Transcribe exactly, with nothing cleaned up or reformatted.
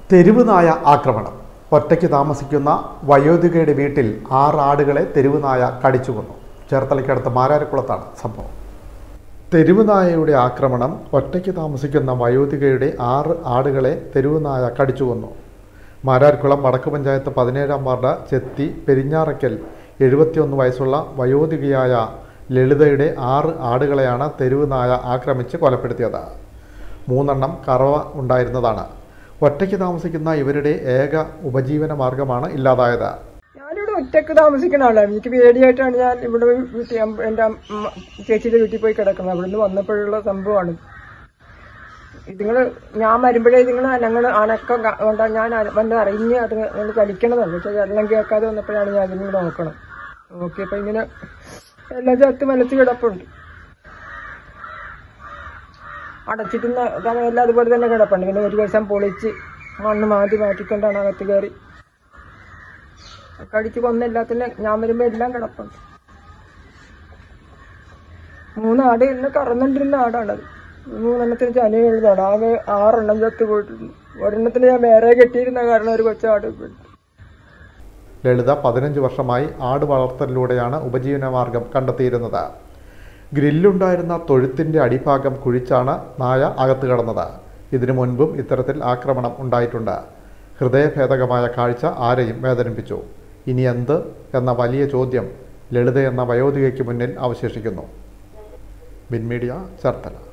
തെരുവ് നായ ആക്രമണം. ഒറ്റയ്ക്ക് താമസിക്കുന്ന വയോധികയുടെ വീട്ടിൽ ആറ് ആടുകളെ തെരുവ് നായ കടിച്ചു കൊന്നു. ചേർത്തലയ്ക്കടുത്ത് മാരാരക്കുളത്താണ് സംഭവം. തെരുവ് നായയുടെ ആക്രമണം. ഒറ്റയ്ക്ക് താമസിക്കുന്ന വയോധികയുടെ ആറ് ആടുകളെ തെരുവ് നായ കടിച്ചു കൊന്നു. മാരാർക്കുളം വടക്ക് പഞ്ചായത്ത് പതിനേഴാം വാർഡ് ചെത്തി പെരിഞ്ഞാറയ്ക്കൽ എഴുപത്തിയൊന്ന് വയസ്സുള്ള വയോധികയായ ലളിതയുടെ ആറ് ആടുകളെയാണ് തെരുവ് നായ ആക്രമിച്ച് കൊലപ്പെടുത്തിയത്. മൂന്നെണ്ണം കറവ ഉണ്ടായിരുന്നതാണ്. ഒറ്റയ്ക്ക് താമസിക്കുന്ന ഇവരുടെ ഏക ഉപജീവന മാർഗമാണ് ഇല്ലാതായത്. ഞാനിവിടെ ഒറ്റയ്ക്ക് താമസിക്കുന്ന ആളാണ്. എനിക്ക് പേടിയായിട്ടാണ് ഞാൻ ഇവിടെ വീട്ടിൽ എൻ്റെ ചേച്ചിയുടെ വീട്ടിൽ പോയി കിടക്കുന്നത്. അവിടെ നിന്ന് വന്നപ്പോഴുള്ള സംഭവമാണ്. ഇതുങ്ങള് ഞാൻ വരുമ്പോഴേ ഇതുങ്ങൾ ഞങ്ങൾ അണക്കം കൊണ്ടാ ഞാൻ വന്ന് അറിഞ്ഞ് അത് ഞങ്ങൾ കളിക്കണതാണ്. പക്ഷെ വെള്ളം കേൾക്കാതെ വന്നപ്പോഴാണ് ഞാൻ അതിങ്ങൾ നോക്കണം. നോക്കിയപ്പോ ഇങ്ങനെ എല്ലാം ചത്ത് മലത്ത് കിടപ്പുണ്ട്. അടച്ചിട്ടുന്ന എല്ലാം അതുപോലെ തന്നെ കിടപ്പുണ്ട്. പിന്നെ ഒരു ദിവസം പൊളിച്ച് മണ്ണ് മാറ്റി മാറ്റിക്കൊണ്ടാണ് അകത്ത് കയറി കടിച്ച് കൊന്ന എല്ലാത്തിനും ഞാൻ വരുമ്പോ എല്ലാം കിടപ്പുണ്ട്. മൂന്നാട് ഇന്ന് കറന്നുകൊണ്ടിരുന്ന ആടാണത്. മൂന്നെണ്ണത്തിന് ചനിയുള്ളതാണ്. ആകെ ആറെണ്ണം ചത്ത് പോയിട്ടുണ്ട്. ഒരെണ്ണത്തിന് ഞാൻ വേറെ കെട്ടിയിരുന്ന കാരണം ഒരു കൊച്ചാട് പോയി. ലളിത പതിനഞ്ച് വർഷമായി ആട് വളർത്തലിലൂടെയാണ് ഉപജീവനമാർഗം കണ്ടെത്തിയിരുന്നത്. ഗ്രില്ലുണ്ടായിരുന്ന തൊഴുത്തിൻ്റെ അടിഭാഗം കുഴിച്ചാണ് നായ അകത്ത് കടന്നത്. ഇതിനു മുൻപും ഇത്തരത്തിൽ ആക്രമണം ഉണ്ടായിട്ടുണ്ട്. ഹൃദയഭേദകമായ കാഴ്ച ആരെയും വേദനിപ്പിച്ചു. ഇനി എന്ത് എന്ന വലിയ ചോദ്യം ലളിത എന്ന വയോധികയ്ക്ക് മുന്നിൽ അവശേഷിക്കുന്നു. Bin media, Cherthala.